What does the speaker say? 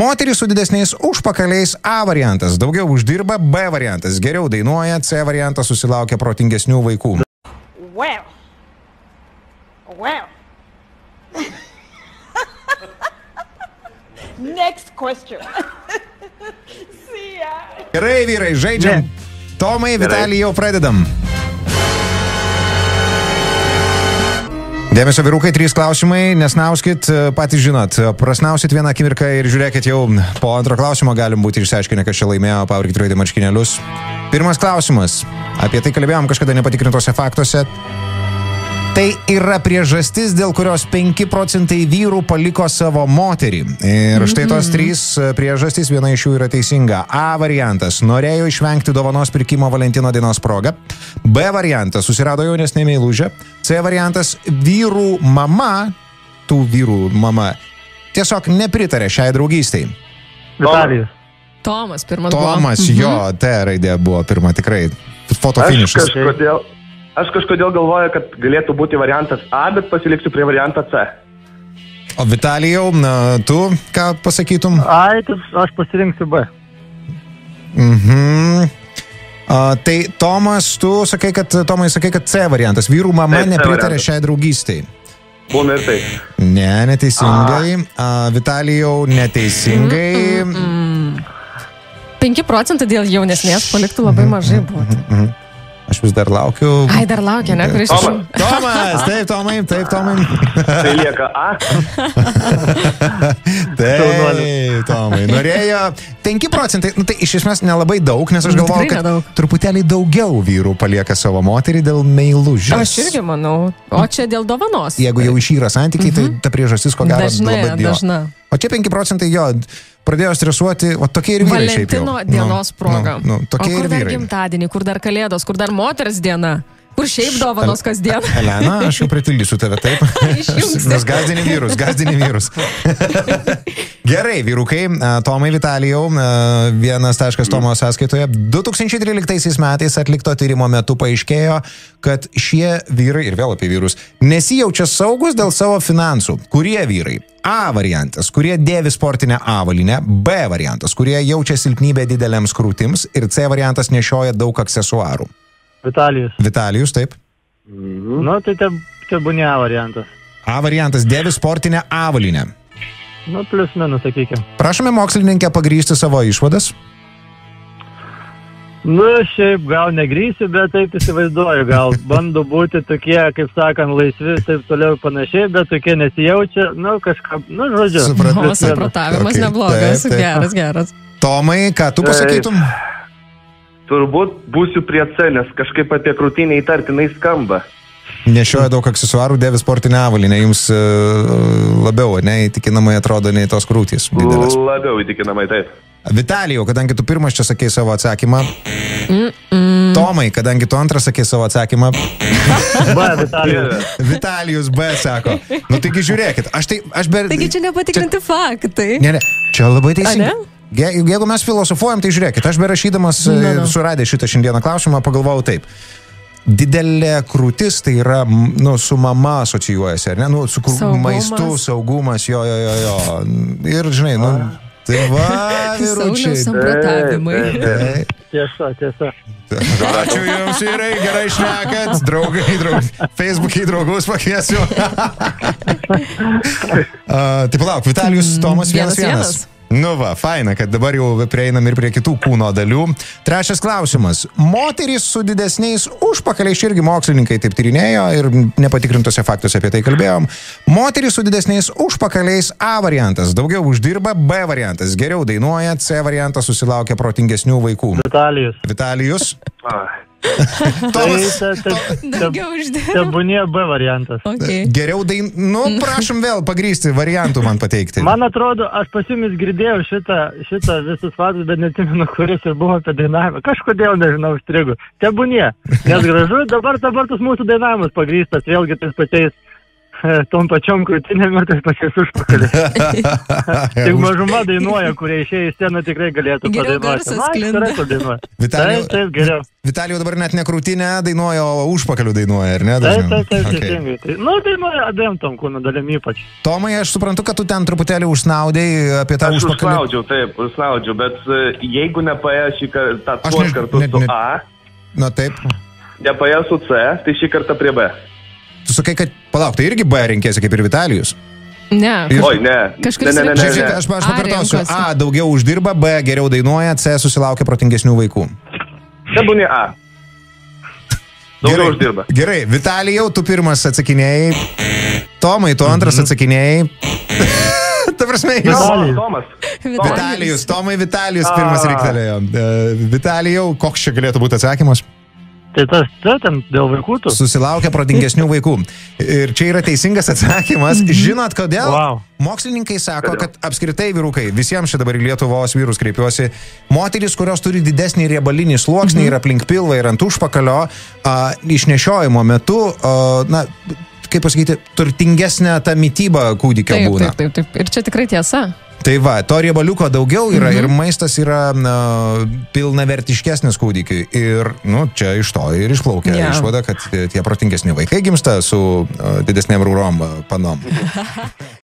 Moteris su didesniais užpakaliais A variantas. Daugiau uždirba B variantas. Geriau dainuoja C variantas. Susilaukia protingesnių vaikų. Well. Next question. See ya. Gerai, vyrai, žaidžiam. Tomai, Vitalijau, pradedam. Dėmesio vyrukai, 3 klausimai, nesnauskit, patys žinot, prasnausit vieną akimirką ir žiūrėkit, jau po antro klausimo galim būti išsiaiškinę, kas čia laimėjo Power Trade marškinėlius. Pirmas klausimas, apie tai kalbėjom kažkada nepatikrintose faktuose. Tai yra priežastis, dėl kurios 5 procentai vyrų paliko savo moterį. Ir štai tos 3 priežastys, viena iš jų yra teisinga. A variantas, norėjo išvengti dovanos pirkimo Valentino dienos proga. B variantas, susirado jaunesnė meilužė. C variantas, vyrų mama, tų vyrų mama, tiesiog nepritarė šiai draugystei. Vitalijus. Tomas pirmas buvo. Tomas, jo, T raidė buvo pirma, tikrai. Fotofinišas. Aš kažkodėl galvoju, kad galėtų būti variantas A, bet pasiliksiu prie variantą C. O Vitalijau, tu ką pasakytum? Ai, aš pasirinksiu B. Tai Tomas, tu sakai, kad C variantas. Vyrų mama nepritarė šiai draugystei. Būna ir taip. Ne, neteisingai. Vitalijau, neteisingai. 5 procentai dėl jaunesnės paliktų labai mažai buvo. Aš vis dar laukiu. Ai, dar laukia, ne? Tomas, taip, Tomai. Tai lieka A. Taip, Tomai. Norėjo 5 procentai. Tai iš esmės nelabai daug, nes aš galvoju, kad truputėlį daugiau vyrų palieka savo moterį dėl meilužės. Aš irgi manau. O čia dėl dovanos. Jeigu jau išyra santykiai, tai ta priežastis, ko gero, labai dažna. O čia 5 procentai jo pradėjo stresuoti, o tokie ir vyrai šiaip jau. Valentino dienos proga. Tokie ir vyrai. O kur dar gimtadienį, kur dar kalėdos, kur dar moters diena? Kur šiaip dovanos kasdien? Elena, aš jau pritildysiu tave, taip? Nes gazdini vyrus. Gerai, vyrukai, Tomai, Vitalijau, 1 taškas Tomo sąskaitoje. 2013 metais atlikto tyrimo metu paaiškėjo, kad šie vyrai, ir vėl apie vyrus, nesijaučia saugus dėl savo finansų. Kurie vyrai? A variantas, kurie dėvi sportinę avalynę. B variantas, kurie jaučia silpnybę dideliams krūtims. Ir C variantas, nešioja daug aksesuarų. Vitalijus, taip. Nu, tai tebūnė A variantas. A variantas, dėvi sportinę avalynę. Nu, plius minus, sakykime. Prašome mokslininkę pagrįsti savo išvadas. Nu, šiaip gal negrysiu, bet taip įsivaizduoju, gal bando būti tokie, kaip sakant, laisvi, taip toliau panašiai, bet tokie nesijaučia, nu, kažką, nu, žodžiu. Supratavimas neblogas, geras. Tomai, ką tu pasakytum? Turbūt būsiu prie C, nes kažkaip apie krūtinę įtartinai skamba. Nešioja daug aksesuarų, dėvi sportinę avalynę. Jums labiau, įtikinamai atrodo, nei tos krūtys didelės. Labiau įtikinamai, taip. Vitalijau, kadangi tu pirmas čia sakei savo atsakymą. Tomai, kadangi tu antras sakei savo atsakymą. B, Vitalijus. Vitalijus B sako. Nu, taigi žiūrėkit. Taigi čia nepatikrinti faktai. Ne, čia labai teisingai. Jeigu mes filosofuojam, tai žiūrėkit, aš berašydamas suradė šitą šiandieną klausimą, pagalvojau taip. Didelė krūtis tai yra, su mama asocijuojasi, ar ne? Su maistu, saugumas, jo. Ir, žinai, tai va, vyručiai. Samprotavimai. Tiesa. Ačiū jums, vyrai, gerai šnekat, draugai, Facebook'ai draugus pakviesiu. Tai palauk, Vitalijus, Tomas 1-1. Nu va, faina, kad dabar jau prieinam ir prie kitų kūno dalių. Trečias klausimas. Moterys su didesniais užpakaliais, irgi mokslininkai taip tyrinėjo ir nepatikrintose faktuose apie tai kalbėjom. Moterys su didesniais užpakaliais A variantas. Daugiau uždirba. B variantas. Geriau dainuoja. C variantas, susilaukia protingesnių vaikų. Vitalijus. Daugiau uždirba. Tebūnė B variantas. Geriau prašom vėl pagrįsti variantų man pateikti. Man atrodo, aš pas jumis girdėjau šitą visus faktus, bet neatsimenu, kuris ir buvo apie dainavimą. Kažkodėl, nežinau, užstrigu. Tebūnė. Nes gražu, dabar tas mūsų dainavimas pagrįstas, vėlgi tais pačiais tom pačiom krūtinėm ir tas pačiais užpakalį. Tik mažuma dainuoja, kurie išėję į sceną tikrai galėtų Geriau padainuoti. garsas sklinda. Taip, geriau. Vitalijau dabar net ne krūtinę dainuoja, o užpakalių dainuoja, ar ne? Taip, Okay. teisingai. Dainuoja abiem tom kūno dalim ypač. Tomai, aš suprantu, kad tu ten truputėlį užsnaudėjai apie tą Aš užpakalį. užsnaudžiau, bet jeigu nepaėjo šį kartą Aš tuos než- kartus net- su net- A, Na taip. nepaėjo su C, tai šį kartą prie B. Tu sakai, kad palauk, tai irgi B rinkėsi kaip ir Vitalijus. Ne. Oi, ne. Kažkuris ne, ne, ne, Žiūrėk, ne, žiūrėk, ne. aš A pakartosiu. renkuosi. A daugiau uždirba, B geriau dainuoja, C susilaukia protingesnių vaikų. Tebūnė A. Daugiau uždirba. Gerai, Vitalijau, tu pirmas atsakinėjai. Tomai, tu antras atsakinėjai. Ta prasme, jis. Vitalijus. Tomas. Vitalijus, Tomai Vitalijus pirmas riktelėjo. Vitalijau, koks čia galėtų būti atsakymas? Tai ten dėl vaikų tu? Susilaukia protingesnių vaikų. Ir čia yra teisingas atsakymas. Žinot, kodėl? Wow. Mokslininkai sako, kad apskritai vyrukai, visiems čia dabar į Lietuvos vyrus kreipiuosi, moteris, kurios turi didesnį riebalinį sluoksnį ir aplink pilvą ir ant užpakalio, išnešiojimo metu, na, kaip pasakyti, turtingesnė ta mytyba kūdikio būna. Taip. Ir čia tikrai tiesa. Tai va, to riebaliuko daugiau yra ir maistas yra pilnavertiškesnis kūdikiui. Ir, čia iš to ir išplaukia išvada, kad tie protingesni vaikai gimsta su didesnėm rūrom panom.